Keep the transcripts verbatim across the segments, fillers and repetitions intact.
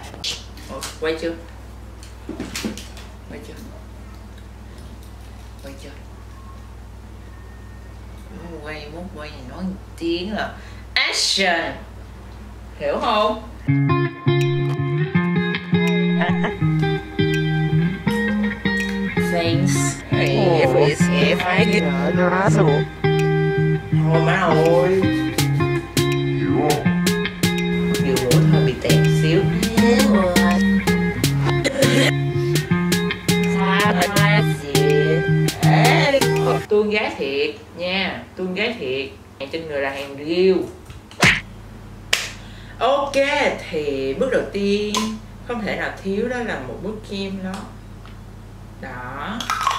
Ủa, quay chưa? Quay chưa? Quay chưa? Quay mốt quay nói tiếng là action, hiểu không? Thanks. If if I get thôi má ơi, dù mũi hơi bị tẹt xíu. Tuôn gái thiệt nha, tuôn gái thiệt. Hàng trên người là hàng riêu. Ok, thì bước đầu tiên không thể nào thiếu đó là một bước kem đó. Đó.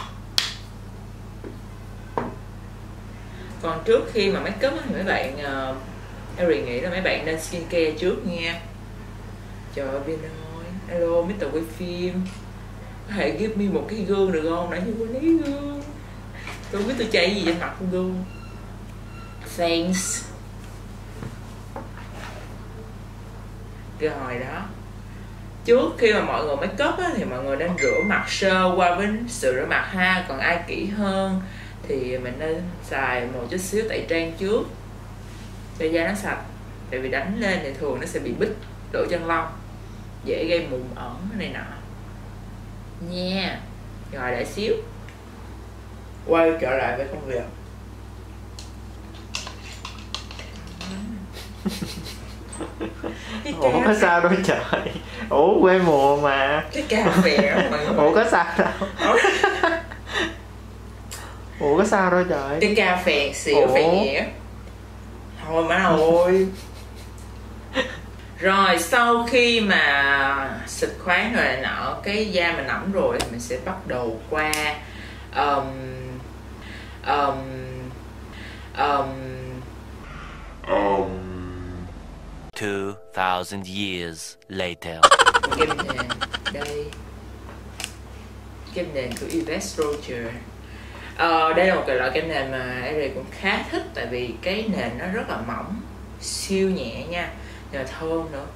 Còn trước khi mà make up thì mấy bạn uh, Harry nghĩ là mấy bạn nên skincare trước nha. Trời ơi Vin ơi, hello mít tơ quay phim, có thể give me một cái gương được không? Nãy giờ có lấy gương, tôi không biết tôi chạy gì trên mặt con gương. Thanks. Rồi đó, trước khi mà mọi người make up á, thì mọi người nên rửa mặt sơ qua với sữa rửa mặt ha. Còn ai kỹ hơn thì mình nên xài một chút xíu tẩy trang trước cho da nó sạch. Tại vì đánh lên thì thường nó sẽ bị bít lỗ chân lông, dễ gây mụn ẩn này nọ nha. Rồi để xíu quay trở lại với công việc. Ủa có sao đâu trời. Ủa quê mùa mà. Cái cà phê mà. Ủa có sao đâu. Ủa có sao đâu trời. Cái cà phê xỉu phải nhẹ. Thôi má ơi. Rồi sau khi mà xịt khoáng rồi này nọ, cái da mình ẩm rồi thì mình sẽ bắt đầu qua um, um, um, um. Two thousand years later. Kem nền đây, kem nền của Yves Rocher. Ờ, đây là một cái loại kem nền mà Ari cũng khá thích, tại vì cái nền nó rất là mỏng, siêu nhẹ nha, nhưng mà thơm nữa.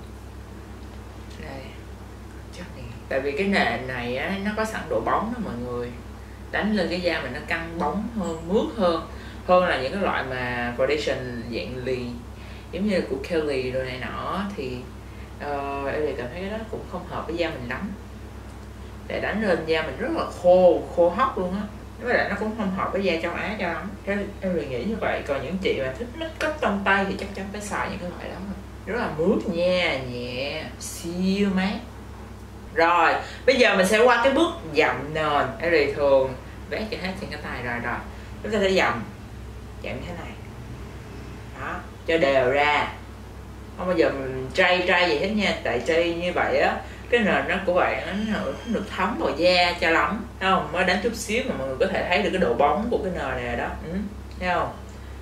Đây, chắc này. Tại vì cái nền này á, nó có sẵn độ bóng đó mọi người, đánh lên cái da mình nó căng bóng hơn, mướt hơn, hơn là những cái loại mà foundation dạng lì giống như của Kelly rồi này nọ thì uh, em cảm thấy cái đó cũng không hợp với da mình lắm. Để đánh lên da mình rất là khô, khô hốc luôn á. Với lại nó cũng không hợp với da châu Á cho lắm. Em em nghĩ như vậy. Còn những chị mà thích make up tông tay thì chắc chắn phải xài những cái loại đó. Rất là mướt nha, nhẹ, siêu mát. Rồi, bây giờ mình sẽ qua cái bước dặm nền. Em thường vẽ cho hết trên cái tay rồi rồi. Chúng ta sẽ dặm, dặm như thế này. Đó, cho đều ra, không bao giờ mình tray tray gì hết nha. Tại tray như vậy á, cái nền nó của bạn nó không được thấm vào da cho lắm, thấy không? Mới đánh chút xíu mà mọi người có thể thấy được cái độ bóng của cái nền này đó, ừ, thấy không?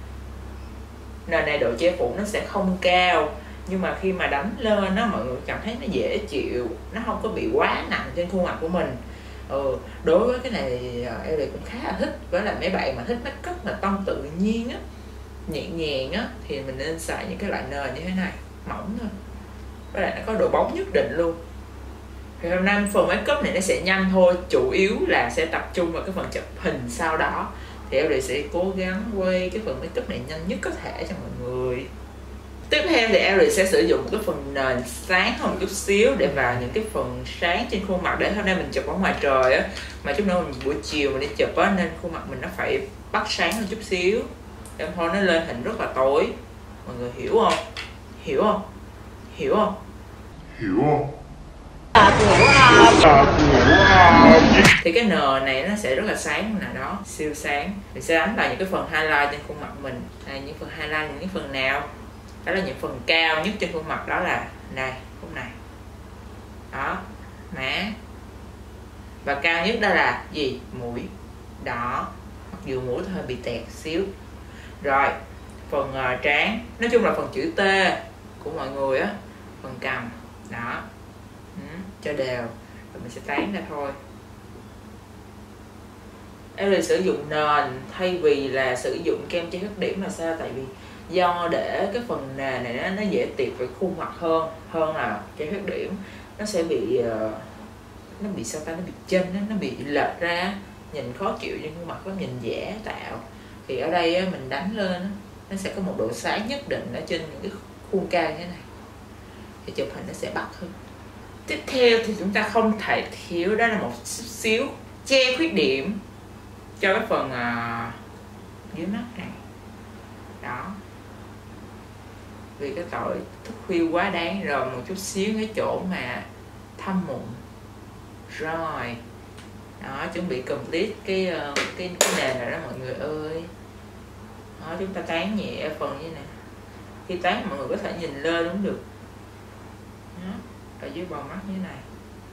Nền này độ che phủ nó sẽ không cao, nhưng mà khi mà đánh lên nó mọi người cảm thấy nó dễ chịu, nó không có bị quá nặng trên khuôn mặt của mình. Ừ, đối với cái này thì em cũng khá là thích. Với lại mấy bạn mà thích make up mà tông tự nhiên á, nhẹ nhàng á, thì mình nên xài những cái loại nền như thế này, mỏng thôi, với lại nó có độ bóng nhất định luôn. Thì hôm nay phần make up này nó sẽ nhanh thôi, chủ yếu là sẽ tập trung vào cái phần chụp hình sau đó. Thì em sẽ cố gắng quay cái phần make up này nhanh nhất có thể cho mọi người. Tiếp theo thì em sẽ sử dụng một cái phần nền sáng hơn một chút xíu để vào những cái phần sáng trên khuôn mặt. Để hôm nay mình chụp ở ngoài trời á, mà chút nữa mình buổi chiều mình đi chụp á, nên khuôn mặt mình nó phải bắt sáng hơn chút xíu. Em thôi nó lên hình rất là tối. Mọi người hiểu không? Hiểu không? Hiểu không? Hiểu không? Thì cái nền này nó sẽ rất là sáng nào đó, siêu sáng. Mình sẽ đánh vào những cái phần highlight trên khuôn mặt mình. À, những phần highlight những phần nào? Đó là những phần cao nhất trên khuôn mặt, đó là này, khúc này. Đó, má. Và cao nhất đó là gì? Mũi. Đó. Mặc dù mũi hơi bị tẹt xíu. Rồi, phần uh, trán, nói chung là phần chữ T của mọi người á, phần cằm, đó, ừ, cho đều, rồi mình sẽ tán ra thôi. Em là sử dụng nền thay vì là sử dụng kem che khuyết điểm là sao? Tại vì do để cái phần nền này nó, nó dễ tiệp với khuôn mặt hơn hơn là cái khuyết điểm nó sẽ bị uh, nó bị sao ta, nó bị chênh, nó, nó bị lệch ra, nhìn khó chịu trên khuôn mặt, có nhìn giả tạo. Thì ở đây á, mình đánh lên á, nó sẽ có một độ sáng nhất định ở trên những cái khuôn cao như thế này, thì chụp hình nó sẽ bắt hơn. Tiếp theo thì chúng ta không thể thiếu đó là một xíu che khuyết điểm cho cái phần uh, dưới mắt này đó, vì cái tội thức khuya quá đáng rồi, một chút xíu cái chỗ mà thâm mụn. Rồi đó, chuẩn bị complete cái uh, cái, cái nền rồi đó mọi người ơi. Đó, chúng ta tán nhẹ phần như này, khi tán mọi người có thể nhìn lên cũng được đó, ở dưới bầu mắt như thế này.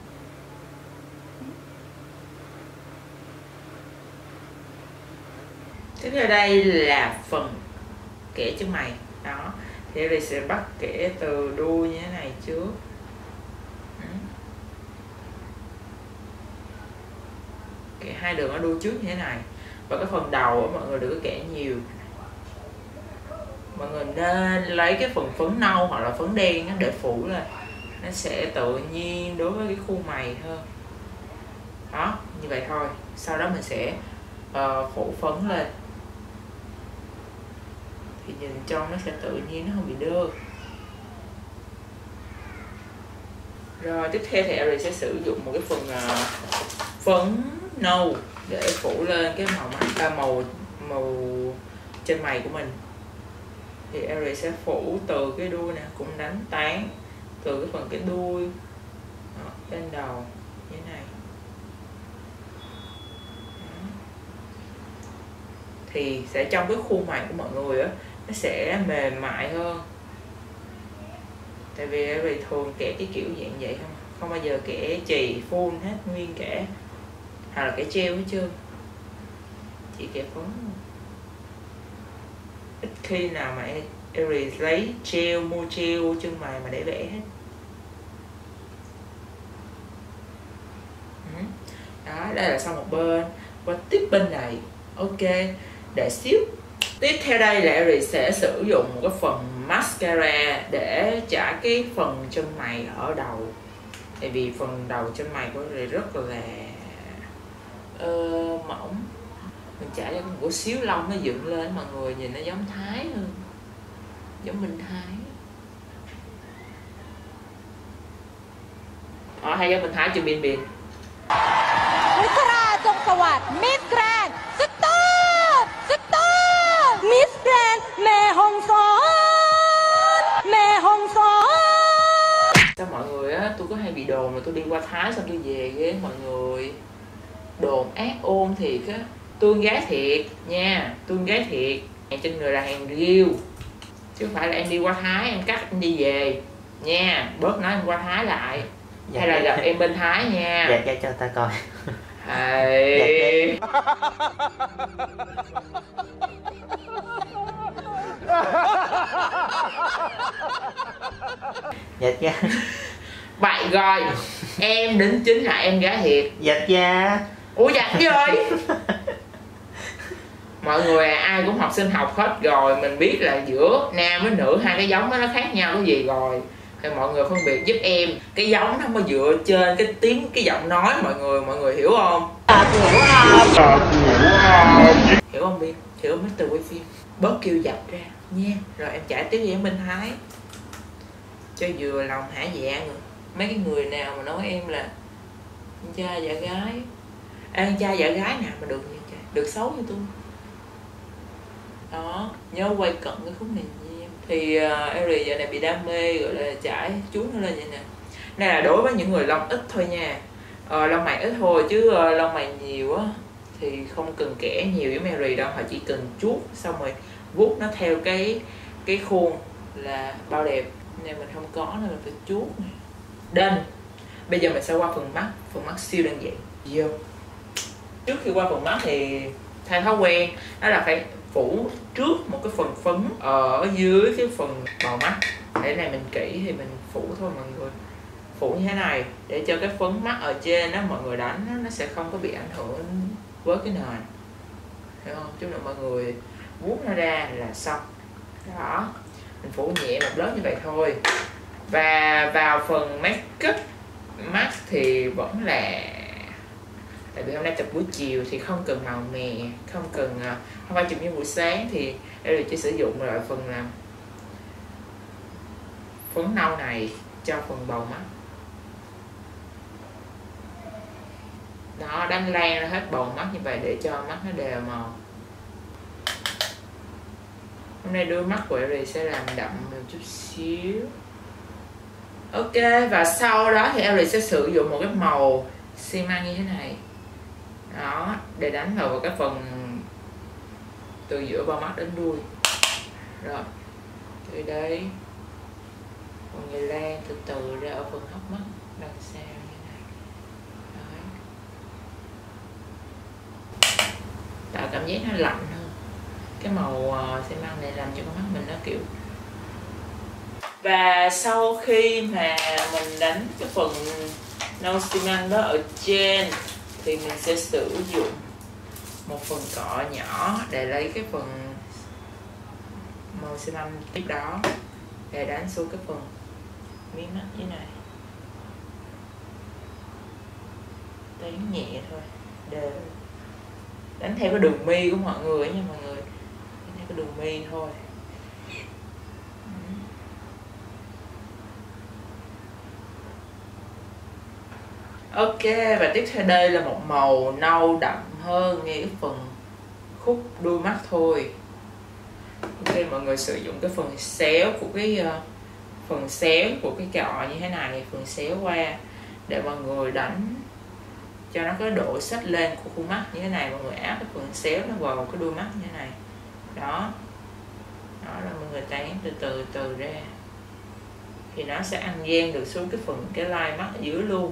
Tiếp theo đây là phần kẻ chân mày đó, thì đây sẽ bắt kẻ từ đuôi như thế này trước. Kẻ hai đường ở đuôi trước như thế này, và cái phần đầu mọi người đừng có kẻ nhiều, mọi người nên lấy cái phần phấn nâu hoặc là phấn đen để phủ lên, nó sẽ tự nhiên đối với cái khuôn mày hơn đó, như vậy thôi. Sau đó mình sẽ uh, phủ phấn lên thì nhìn trong nó sẽ tự nhiên, nó không bị đơ. Rồi tiếp theo thì Eric sẽ sử dụng một cái phần uh, phấn nâu để phủ lên cái màu mắt, à, màu màu trên mày của mình. Thì Eric sẽ phủ từ cái đuôi nè, cũng đánh tán từ cái phần cái đuôi đó, lên đầu như thế này. Đó. Thì sẽ trong cái khuôn mặt của mọi người á, nó sẽ mềm mại hơn. Tại vì Eric thường kẻ cái kiểu dạng vậy không, không bao giờ kẻ chì full hết nguyên kẻ, hoặc là kẻ treo hết trơn, chỉ kẻ phấn. Ít khi nào mà Eric lấy gel, mua gel chân mày mà để vẽ hết. Đó, đây là xong một bên. Qua tiếp bên này, ok, để xíu. Tiếp theo đây là Eric sẽ sử dụng một cái phần mascara để trả cái phần chân mày ở đầu. Tại vì phần đầu chân mày của Eric rất là uh, mỏng, mình chả cho một xíu lông nó dựng lên, mọi người nhìn nó giống Thái hơn, giống Minh Thái. Ờ, hay giống Minh Thái chưa biên biên. Ultra Jong Sawat, Miss Grand, Stop, Stop, Miss Grand, Mẹ Hồng Son, Mẹ Hồng Son. Sao mọi người á, tôi có hay bị đồn là tôi đi qua Thái xong tôi về ghê mọi người. Đồn ác ôn thiệt á. Tôi con gái thiệt nha, tôi con gái thiệt. Hàng trên người là hàng riêu, chứ không phải là em đi qua Thái em cắt em đi về nha. Bớt nói em qua Thái lại. Dạ, hay là gặp em bên Thái nha. Dạ, dạ cho ta coi. Hay. Dạ cha. Vậy rồi, em đính chính là em gái thiệt. Dạ cha. Ủa dạ rồi. Mọi người à, ai cũng học sinh học hết rồi, mình biết là giữa nam với nữ hai cái giống đó nó khác nhau cái gì rồi. Thì mọi người phân biệt giúp em, cái giống nó mà dựa trên cái tiếng, cái giọng nói mọi người, mọi người hiểu không? Hiểu không? Hiểu không Biên? Hiểu không Mister quay phim? Bớt kêu dập ra nha. Rồi em trả tiếp với em Minh Thái cho vừa lòng hả dạ người. Mấy cái người nào mà nói em là anh trai dạ gái, à, anh trai dạ gái nào mà được như trai, được xấu như tôi đó, nhớ quay cận cái khúc này nha em. Thì uh, Eric giờ này bị đam mê gọi là chải chuốt nó lên vậy nè. Đây là đối với những người lông ít thôi nha, uh, lông mày ít thôi, chứ uh, lông mày nhiều á thì không cần kẻ nhiều giống Eric đâu, họ chỉ cần chuốt xong rồi vuốt nó theo cái cái khuôn là bao đẹp. Nên mình không có nên mình phải chuốt này. Đên. Bây giờ mình sẽ qua phần mắt. Phần mắt siêu đơn giản. Vô. Trước khi qua phần mắt thì theo thói quen đó là phải phủ trước một cái phần phấn ở dưới cái phần bầu mắt. Để này mình kỹ thì mình phủ thôi mọi người. Phủ như thế này để cho cái phấn mắt ở trên đó mọi người đánh đó, nó sẽ không có bị ảnh hưởng với cái nền. Hiểu không? Chứ là mọi người vuốt nó ra là xong. Đó, mình phủ nhẹ một lớp như vậy thôi. Và vào phần make up mắt thì vẫn là, tại vì hôm nay tập buổi chiều thì không cần màu mè, không cần, không phải chụp như buổi sáng thì em chỉ sử dụng loại phần là phấn nâu này cho phần bầu mắt. Đó, đánh lan ra hết bầu mắt như vậy để cho mắt nó đều màu. Hôm nay đuôi mắt của em sẽ làm đậm một chút xíu. Ok, và sau đó thì em sẽ sử dụng một cái màu xi măng như thế này. Đó, để đánh vào cái phần từ giữa bao mắt đến đuôi. Rồi, từ đây phần người lan từ từ ra ở phần hốc mắt đằng sau như này. Đấy. Tạo cảm giác nó lạnh hơn. Cái màu uh, xi măng này làm cho con mắt mình nó kiểu. Và sau khi mà mình đánh cái phần nâu xi măng đó ở trên thì mình sẽ sử dụng một phần cọ nhỏ để lấy cái phần màu xi măng tiếp đó để đánh xuống cái phần miếng mắt như này. Đánh nhẹ thôi, đều đánh theo cái đường mi của mọi người nha mọi người, đánh theo cái đường mi thôi. Ok, và tiếp theo đây là một màu nâu đậm hơn ngay cái phần khúc đuôi mắt thôi. Ok, mọi người sử dụng cái phần xéo của cái uh, phần xéo của cái cọ như thế này, phần xéo qua để mọi người đánh cho nó có độ xếch lên của khuôn mắt như thế này. Mọi người áp cái phần xéo nó vào cái đuôi mắt như thế này. Đó, đó là mọi người tán từ từ từ ra thì nó sẽ ăn gian được xuống cái phần cái line mắt ở dưới luôn.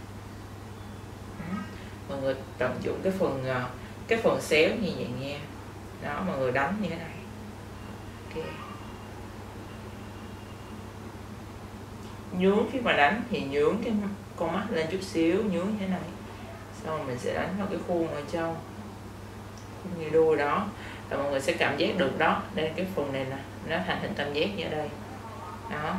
Mọi người tận dụng cái phần cái phần xéo như vậy nha. Đó, mọi người đánh như thế này. Ok. Nhướng khi mà đánh thì nhướng cái con mắt lên chút xíu, nhướng như thế này. Xong rồi mình sẽ đánh vào cái khuôn ở trong khuôn như đuôi đó, và mọi người sẽ cảm giác được đó. Đây cái phần này nè, nó thành hình tam giác như ở đây. Đó.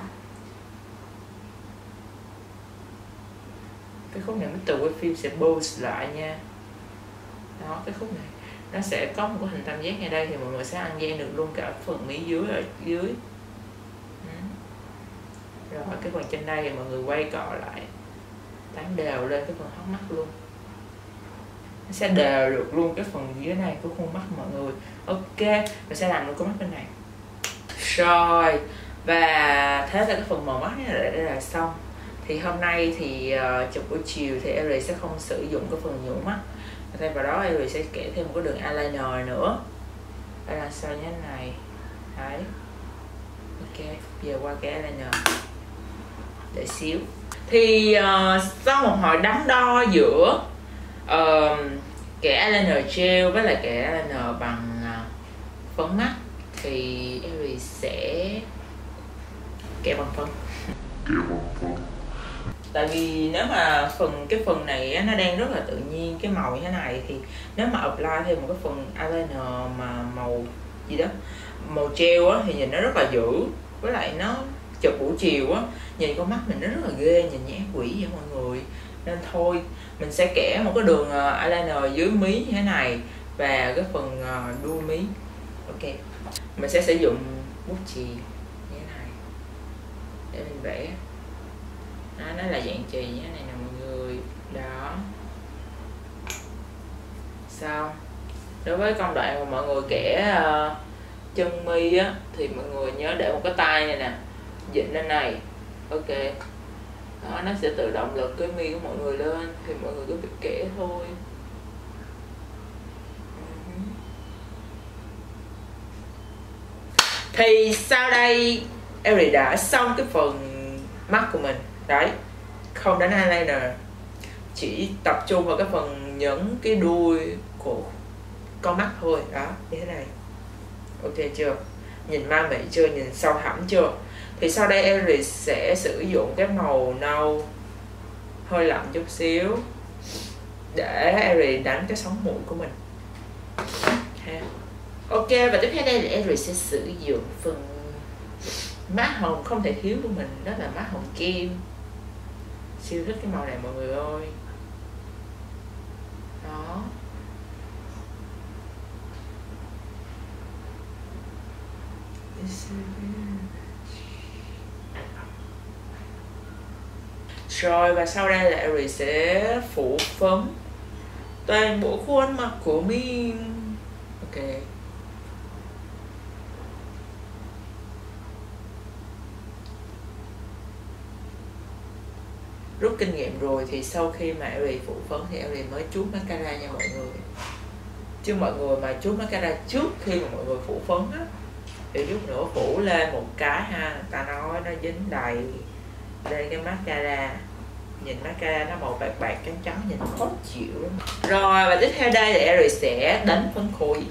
Cái khúc này Mít-tơ quay phim sẽ pose lại nha. Đó, cái khúc này nó sẽ có một cái hình tam giác như đây thì mọi người sẽ ăn gian được luôn cả phần mí dưới ở dưới. Ừ. Rồi cái phần trên đây thì mọi người quay cọ lại, tán đều lên cái phần hốc mắt luôn, nó sẽ đều được luôn cái phần dưới này của khuôn mắt mọi người. Ok, mình sẽ làm luôn cái mắt bên này. Rồi, và thế là cái phần màu mắt này là, là xong. Thì hôm nay thì uh, chụp buổi chiều thì Ellie sẽ không sử dụng cái phần nhuộm mắt. Thay vào đó Ellie sẽ kẻ thêm một cái đường eyeliner nữa. Đây là sao như thế này. Đấy. Ok, giờ qua cái eyeliner. Để xíu. Thì uh, sau một hồi đắn đo giữa uh, kẻ eyeliner gel với lại kẻ eyeliner bằng uh, phấn mắt thì Ellie sẽ kẻ bằng phấn. Kẻ bằng phấn. Tại vì nếu mà phần cái phần này nó đang rất là tự nhiên cái màu như thế này thì nếu mà apply thêm một cái phần eyeliner mà màu gì đó màu gel á thì nhìn nó rất là dữ, với lại nó chụp buổi chiều á nhìn con mắt mình nó rất là ghê, nhìn như ác quỷ vậy mọi người. Nên thôi mình sẽ kẻ một cái đường eyeliner dưới mí như thế này và cái phần đuôi mí. Ok, mình sẽ sử dụng bút chì như thế này để mình vẽ. Đó, nó là dạng chì như thế này nè mọi người. Đó. Sao? Đối với công đoạn mà mọi người kẻ uh, chân mi á thì mọi người nhớ để một cái tay này nè dịnh lên này. Ok. Đó, nó sẽ tự động lật cái mi của mọi người lên thì mọi người cứ việc kẻ thôi. Thì sau đây Ellie đã xong cái phần mắt của mình. Đấy, không đánh eyeliner, chỉ tập trung vào cái phần nhấn cái đuôi của con mắt thôi. Đó, như thế này. Ok chưa? Nhìn ma mị chưa? Nhìn sâu thẳm chưa? Thì sau đây em sẽ sử dụng cái màu nâu hơi lạnh chút xíu để em đánh cái sống mũi của mình ha. Ok, và tiếp theo đây là Eric sẽ sử dụng phần má hồng không thể thiếu của mình, đó là má hồng kem. Siêu thích cái màu này mọi người ơi. Đó. Rồi và sau đây là Eric sẽ phủ phấn toàn bộ khuôn mặt của mình. Ok. Rút kinh nghiệm rồi thì sau khi mà Eric phủ phấn thì Eric mới chuốt mascara nha mọi người. Chứ mọi người mà chuốt mascara trước khi mà mọi người phủ phấn á thì chút nữa phủ lên một cái ha, người ta nói nó dính đầy lên cái mascara, nhìn mascara nó màu bạc bạc trắng trắng nhìn khó chịu lắm. Rồi và tiếp theo đây thì Eric sẽ đánh phấn khối.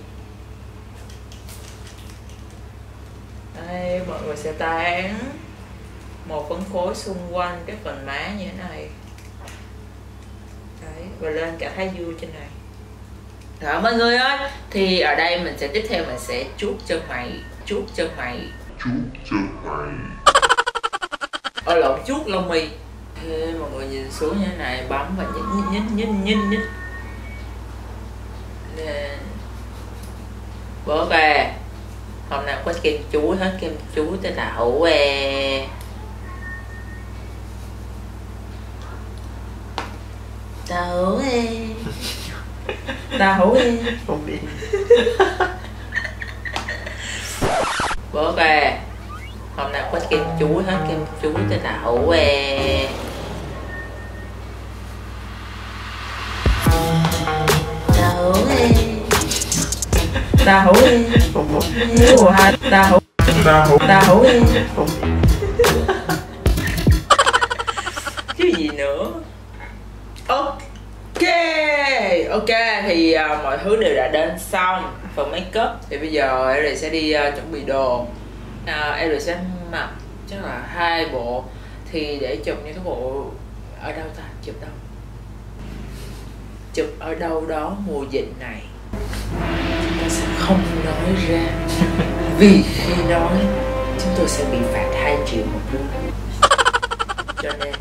Đây mọi người sẽ tán một phấn khối xung quanh cái phần má như thế này. Đấy, và lên cả thái dương trên này. Đó mọi người ơi, thì ở đây mình sẽ tiếp theo mình sẽ chuốt chân mày, chuốt chân mày, Chuốt chân mày. ở lộn chuốt lông mi. Thế mọi người nhìn xuống như thế này, bấm và nhích nhích nhích nhích nhích nhích lên. Bố về hôm nào có kem chuối hết, kem chuối tới đậu về. Đậu về. Đậu về. Không đi. Bố về hôm nào có kem chuối hết, kem chuối tới đậu về. Đậu về. Đậu về. Không muốn. Ủa ha, đậu. Đau. Đậu về. Không. Chứ gì nữa. Ok. Ok thì uh, mọi thứ đều đã đến xong phần make up thì bây giờ Eric sẽ đi uh, chuẩn bị đồ. Uh, Eric sẽ mặc chắc là hai bộ thì để chụp những cái bộ ở đâu ta, chụp đâu, chụp ở đâu đó mùa dịch này chúng ta sẽ không nói ra vì khi nói chúng tôi sẽ bị phạt hai triệu một đứa. Cho nên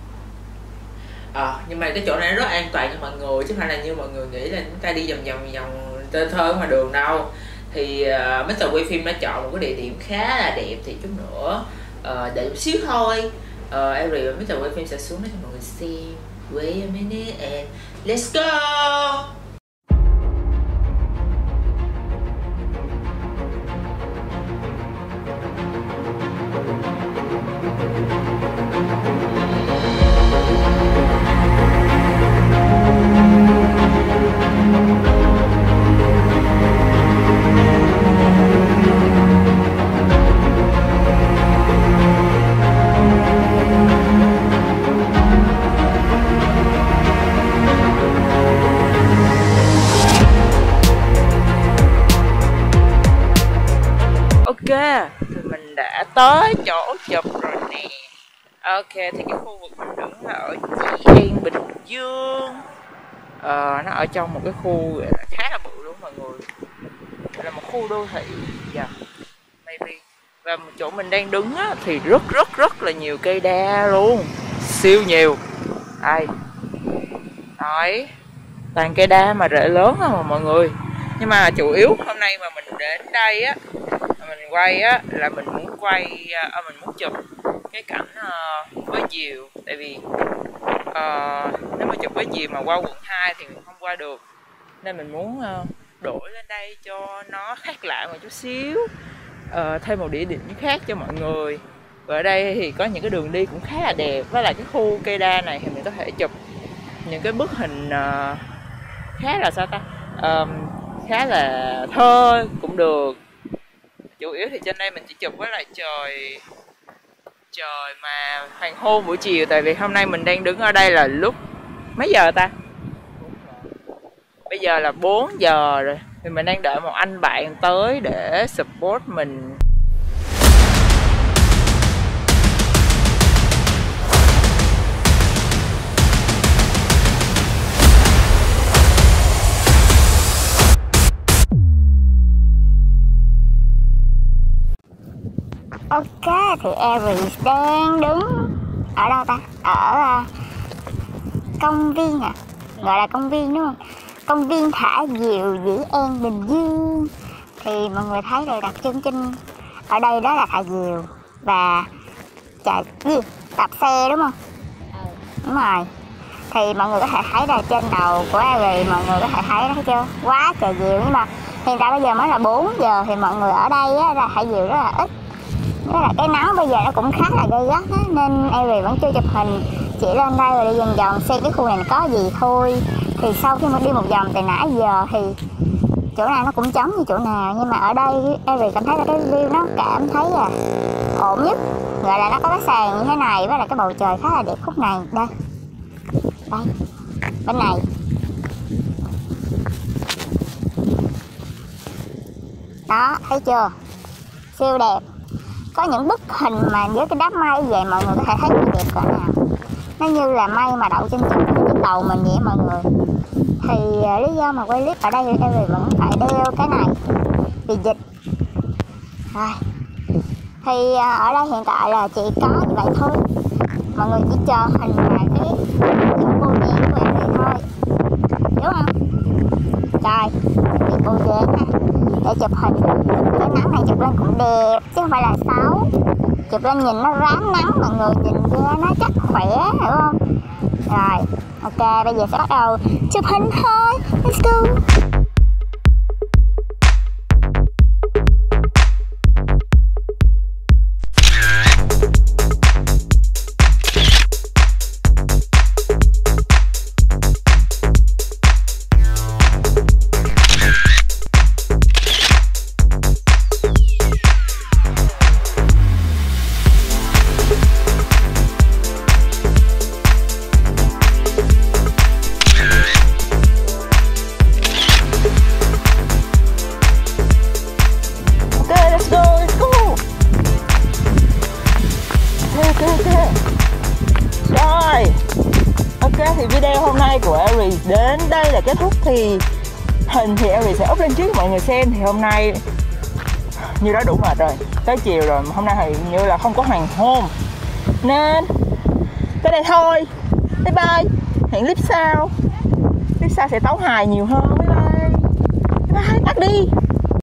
à, nhưng mà cái chỗ này rất an toàn cho mọi người chứ không phải là như mọi người nghĩ là chúng ta đi vòng vòng vòng tơ thơ ngoài đường đâu. Thì uh, mít tơ quay phim đã chọn một cái địa điểm khá là đẹp thì chút nữa uh, để chút xíu thôi uh, Eric và mít tơ quay phim sẽ xuống đó cho mọi người xem. Wait a minute and let's go. Ok, thì mình đã tới chỗ chụp rồi nè. Ok, thì cái khu vực mình đứng là ở Dĩ An, Bình Dương. Ờ, nó ở trong một cái khu gọi là khá là bự đúng không mọi người. Là một khu đô thị, yeah, maybe. Và một chỗ mình đang đứng á, thì rất rất rất là nhiều cây đa luôn. Siêu nhiều. Đây. Đấy. Toàn cây đa mà rễ lớn thôi mà mọi người. Nhưng mà chủ yếu hôm nay mà mình đến đây á, mình quay á là mình muốn quay à, mình muốn chụp cái cảnh uh, với diều. Tại vì uh, nếu mà chụp với diều mà qua quận hai thì mình không qua được, nên mình muốn uh, đổi lên đây cho nó khác lạ một chút xíu, uh, thêm một địa điểm khác cho mọi người. Và ở đây thì có những cái đường đi cũng khá là đẹp, với lại cái khu cây đa này thì mình có thể chụp những cái bức hình uh, khá là sao ta, uh, khá là thơ cũng được. Chủ yếu thì trên đây mình chỉ chụp với lại trời trời mà hoàng hôn buổi chiều. Tại vì hôm nay mình đang đứng ở đây là lúc mấy giờ ta, bây giờ là bốn giờ rồi. Thì mình đang đợi một anh bạn tới để support mình. Ok, thì Aries đang đứng ở đâu ta? Ở uh, công viên à? Gọi là công viên đúng không? Công viên thả diều Dĩ An, Bình Dương. Thì mọi người thấy rồi, đặc trưng trên ở đây đó là thả diều và chạy gì? Đạp xe đúng không? Đúng rồi. Thì mọi người có thể thấy là trên đầu của Aries, mọi người có thể thấy đó, thấy chưa? Quá trời diều, nhưng mà hiện tại bây giờ mới là bốn giờ thì mọi người ở đây á, ra thả diều rất là ít. Với là cái nắng bây giờ nó cũng khá là gay gắt á, nên Aries vẫn chưa chụp hình, chỉ lên đây và đi vòng vòng xem cái khu này có gì thôi. Thì sau khi mà đi một vòng từ nãy giờ thì chỗ nào nó cũng trống như chỗ nào, nhưng mà ở đây Aries cảm thấy là cái view nó cảm thấy là ổn nhất, gọi là nó có cái sàn như thế này với là cái bầu trời khá là đẹp khúc này. Đây, đây, bên này đó, thấy chưa, siêu đẹp. Có những bức hình mà với cái đám mây vậy mọi người có thể thấy nó đẹp cỡ nào, nó như là mây mà đậu trên trên, trên đầu mình vậy mọi người. Thì uh, lý do mà quay clip ở đây thì Aries vẫn phải đeo cái này vì dịch. Rồi thì uh, ở đây hiện tại là chỉ có như vậy thôi, mọi người chỉ chờ hình lại cái chỗ cô dáng của Aries thôi, đúng không? Rồi thì cô dáng ha, để chụp hình cái nắng này chụp lên cũng đẹp chứ không phải là xấu, chụp lên nhìn nó rám nắng, mọi người nhìn ra nó chắc khỏe, hiểu không? Rồi ok, bây giờ sẽ bắt đầu chụp hình thôi, let's go. Thì video hôm nay của Aries đến đây là kết thúc. Thì hình thì Aries sẽ up lên trước mọi người xem. Thì hôm nay như đó đủ mệt rồi, tới chiều rồi, hôm nay thì như là không có hoàng hôn nên tới đây thôi. Bye bye, hẹn clip sau. Clip sau sẽ tấu hài nhiều hơn. Bye bye, bye bye, tắt đi.